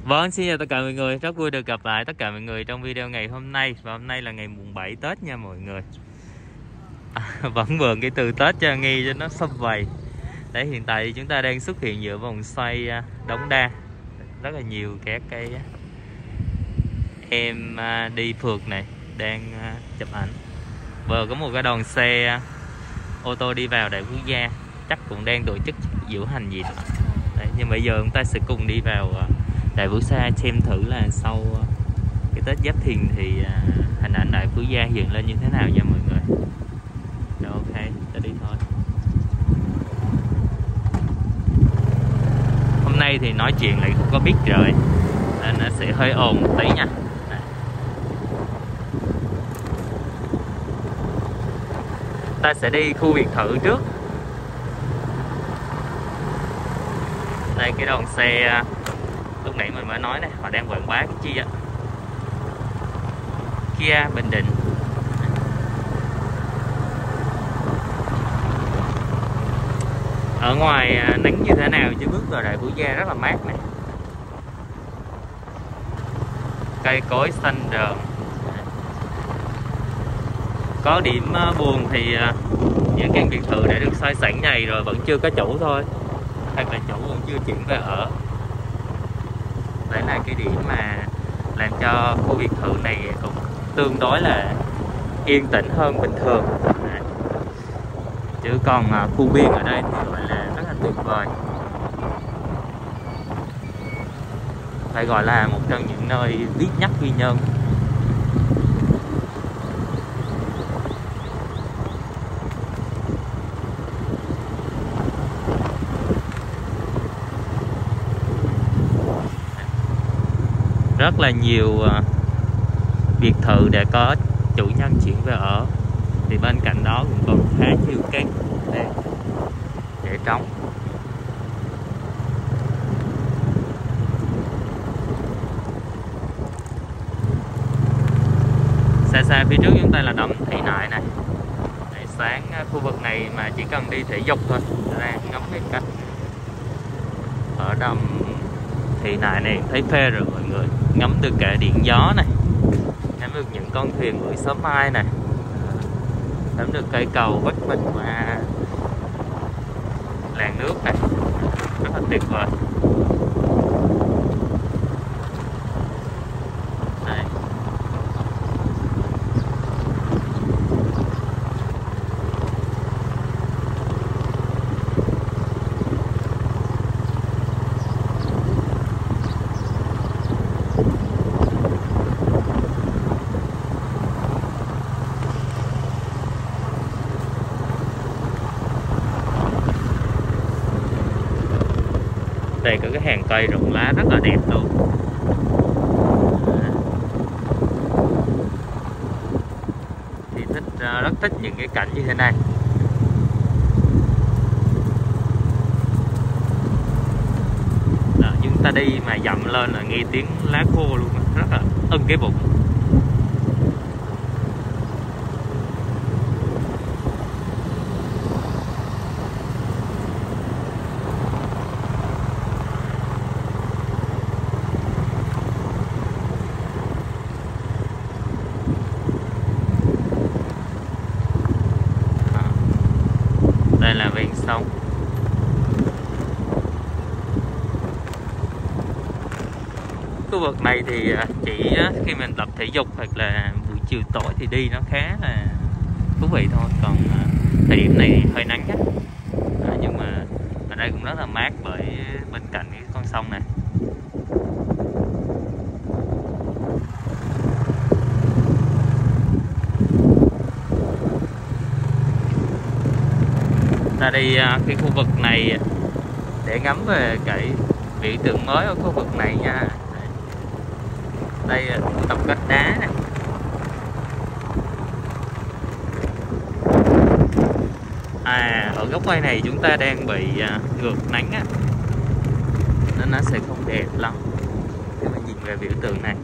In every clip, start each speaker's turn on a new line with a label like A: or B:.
A: Vâng, xin chào tất cả mọi người, rất vui được gặp lại tất cả mọi người trong video ngày hôm nay. Và hôm nay là ngày mùng 7 Tết nha mọi người. Vẫn mượn cái từ Tết cho nghi cho nó sum vầy. Đấy, hiện tại thì chúng ta đang xuất hiện giữa vòng xoay Đống Đa. Rất là nhiều các cái em đi phượt này đang chụp ảnh. Vừa có một cái đoàn xe ô tô đi vào Đại Quốc Gia, chắc cũng đang tổ chức diễu hành gì đó. Đấy, nhưng bây giờ chúng ta sẽ cùng đi vào Đại Vũ Sa xem thử là sau cái Tết Giáp Thìn thì hình ảnh Đại Vũ Gia hiện lên như thế nào nha mọi người. Rồi, ok, ta đi thôi. Hôm nay thì nói chuyện lại không có biết rồi nên nó sẽ hơi ồn một tí nha. Ta sẽ đi khu biệt thự trước. Đây cái đoàn xe lúc nãy mình mới nói này, họ đang quảng bá cái chi á, Kia Bình Định. Ở ngoài nắng như thế nào chứ bước vào Đại Vũ Gia rất là mát này, cây cối xanh rờn. Có điểm buồn thì những căn biệt thự đã được xây sẵn này rồi vẫn chưa có chủ thôi, hoặc là chủ vẫn chưa chuyển về ở. Đấy là cái điểm mà làm cho khu biệt thự này cũng tương đối là yên tĩnh hơn bình thường. Đấy. Chứ còn khu viên ở đây thì gọi là rất là tuyệt vời, phải gọi là một trong những nơi biết nhắc ghi nhân. Rất là nhiều biệt thự đã có chủ nhân chuyển về ở, thì bên cạnh đó cũng còn khá nhiều cây để trống. Xa xa phía trước chúng ta là đầm Thị Nại này. Để sáng khu vực này mà chỉ cần đi thể dục thôi là ngắm cái cảnh ở đầm Thị Nại này thấy phê rồi mọi người. Ngắm được cả điện gió này, ngắm được những con thuyền buổi sớm mai này, ngắm được cây cầu vách mình qua làn nước này, rất là tuyệt vời. Đấy. Đây có cái hàng cây rụng lá rất là đẹp luôn. Thì rất thích những cái cảnh như thế này. Đó, chúng ta đi mà dậm lên là nghe tiếng lá khô luôn, rất là ưng cái bụng. Đây là ven sông. Khu vực này thì chỉ khi mình tập thể dục hoặc là buổi chiều tối thì đi nó khá là thú vị thôi. Còn thời điểm này hơi nắng á, nhưng mà ở đây cũng rất là mát bởi bên cạnh cái con sông này. Ta đi cái khu vực này để ngắm về cái biểu tượng mới ở khu vực này nha. Đây là tập cách đá này. Ở góc quay này chúng ta đang bị ngược nắng á, nên nó sẽ không đẹp lắm khi mà nhìn về biểu tượng này.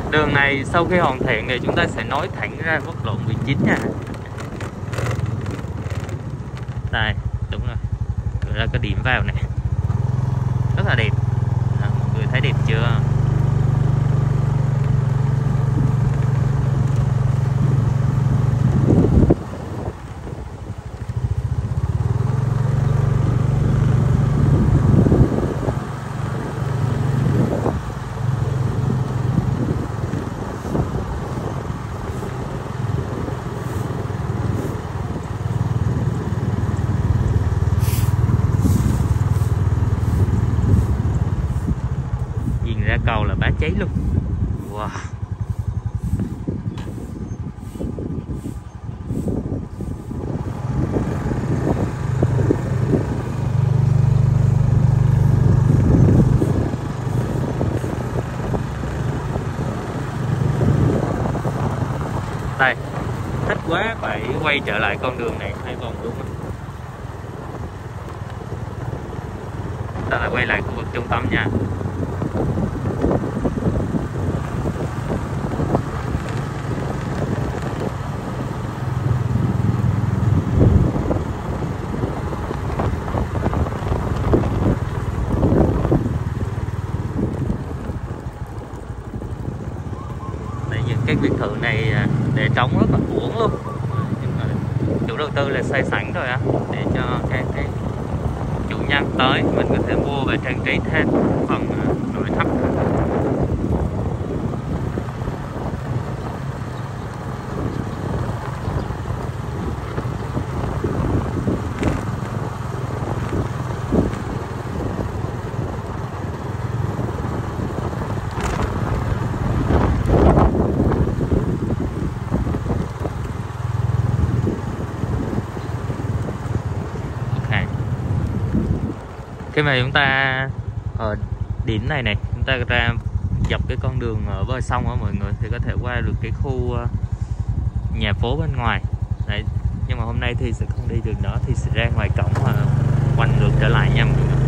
A: Đường này sau khi hoàn thiện thì chúng ta sẽ nối thẳng ra quốc lộ 19 nha. Đây, đúng rồi. Rồi ra có điểm vào này. Rất là đẹp. Đó, mọi người thấy đẹp chưa? Ra cầu là bá cháy luôn. Wow. Đây, thích quá phải quay trở lại con đường này hai vòng luôn. Ta lại quay lại khu vực trung tâm nha. Cái biệt thự này để trống rất là uổng luôn, nhưng mà chủ đầu tư là xây sẵn rồi á, để cho các cái chủ nhân tới mình có thể mua và trang trí thêm phần nội thất. Khi mà chúng ta ở điểm này chúng ta ra dọc cái con đường ở bờ sông á mọi người, thì có thể qua được cái khu nhà phố bên ngoài. Đấy, nhưng mà hôm nay thì sẽ không đi đường đó, thì sẽ ra ngoài cổng và quanh ngược trở lại nha mọi người.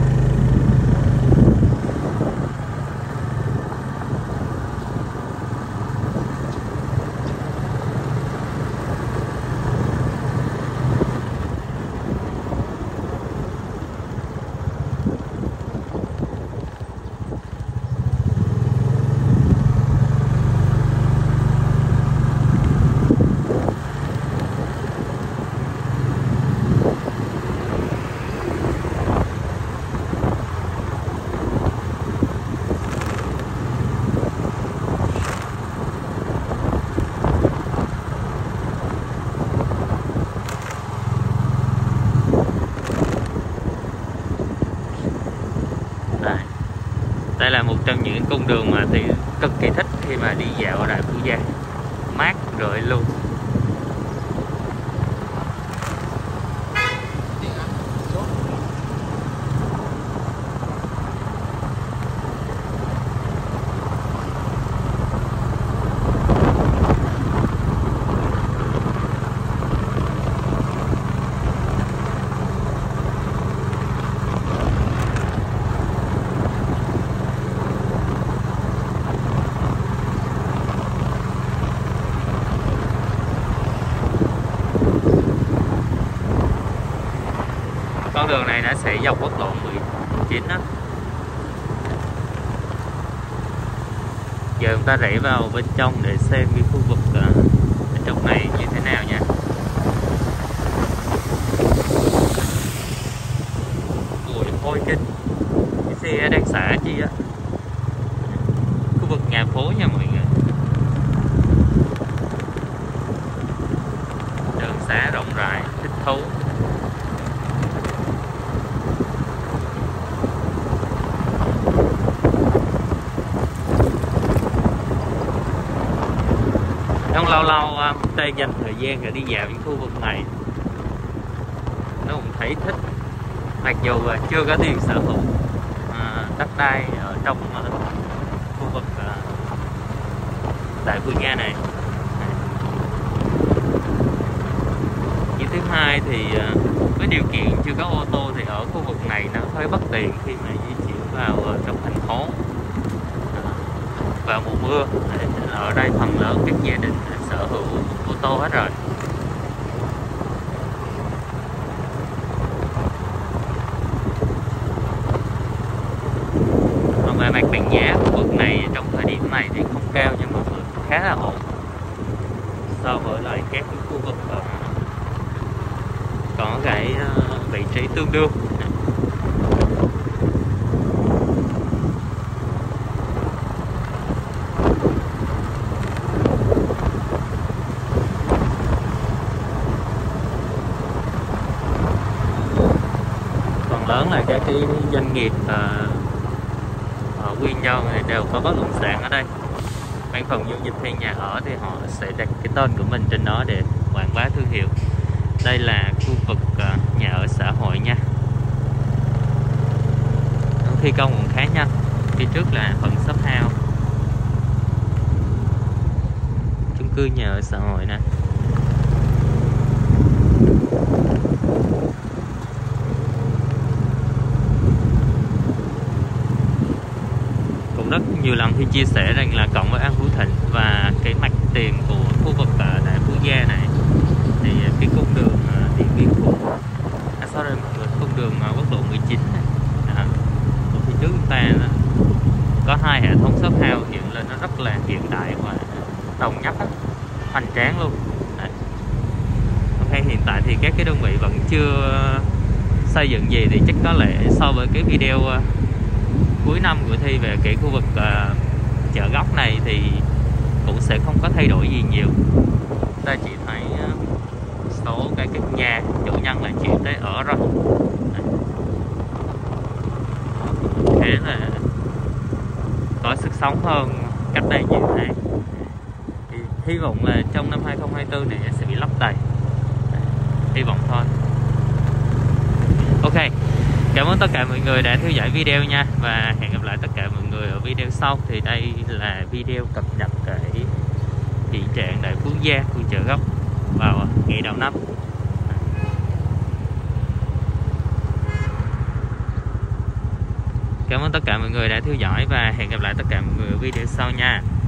A: Đây là một trong những cung đường mà thì cực kỳ thích khi mà đi dạo ở Đại Phú Gia, mát rượi luôn. Con đường này nó sẽ dọc quốc lộ 19 đó. Giờ chúng ta rẽ vào bên trong để xem cái khu vực ở trong này như thế nào nha. Ui ôi kinh, cái xe đang xả chi á. Khu vực nhà phố nha mọi người. Đường xá rộng rãi, thích thú. Trong lâu lâu Tây dành thời gian để đi dạo những khu vực này, nó cũng thấy thích, mặc dù chưa có tiền sở hữu đất đai ở trong khu vực Đại Phú Gia này. Cái thứ hai thì với điều kiện chưa có ô tô thì ở khu vực này nó hơi bất tiện khi mà di chuyển vào trong thành phố. vào mùa mưa. Ở đây phần lớn các gia đình sở hữu ô tô hết rồi. Còn về mặt bằng giá, khu vực này trong thời điểm này thì không cao nhưng mà khá là ổn so với lại các khu vực có cái vị trí tương đương. Phần lớn là các cái doanh nghiệp ở Quy Nhơn này đều có bất động sản ở đây. Ban phòng giao dịch hay nhà ở thì họ sẽ đặt cái tên của mình trên đó để quảng bá thương hiệu. Đây là khu vực nhà ở xã hội nha. Thi công cũng khá nhanh. Phía trước là phần shop house, chung cư nhà ở xã hội nè. Cũng rất nhiều lần thì chia sẻ rằng là cộng với An Phú Thịnh và cái mặt tiền của khu vực Đại Phú Gia này thì cái cung đường Điện Biên Phủ, cung đường quốc lộ 19 này, phía trước chúng ta có hai hệ thống shop house hiện lên, nó rất là hiện đại và đồng nhất, hoành tráng luôn. Đấy. Ok, hiện tại thì các cái đơn vị vẫn chưa xây dựng gì, thì chắc có lẽ so với cái video cuối năm của Thi về cái khu vực chợ gốc này thì cũng sẽ không có thay đổi gì nhiều. Ta chỉ thấy số cái nhà chủ nhân là chuyển tới ở rồi. Thế là có sức sống hơn cách đây nhiều tháng. Thì hy vọng là trong năm 2024 này sẽ bị lấp đầy. Hy vọng thôi. Ok, cảm ơn tất cả mọi người đã theo dõi video nha. Và hẹn gặp lại tất cả mọi người ở video sau. Thì đây là video cập nhật cái hiện trạng Đại Phú Gia, khu chợ gốc vào ngày đầu năm. Cảm ơn tất cả mọi người đã theo dõi và hẹn gặp lại tất cả mọi người ở video sau nha.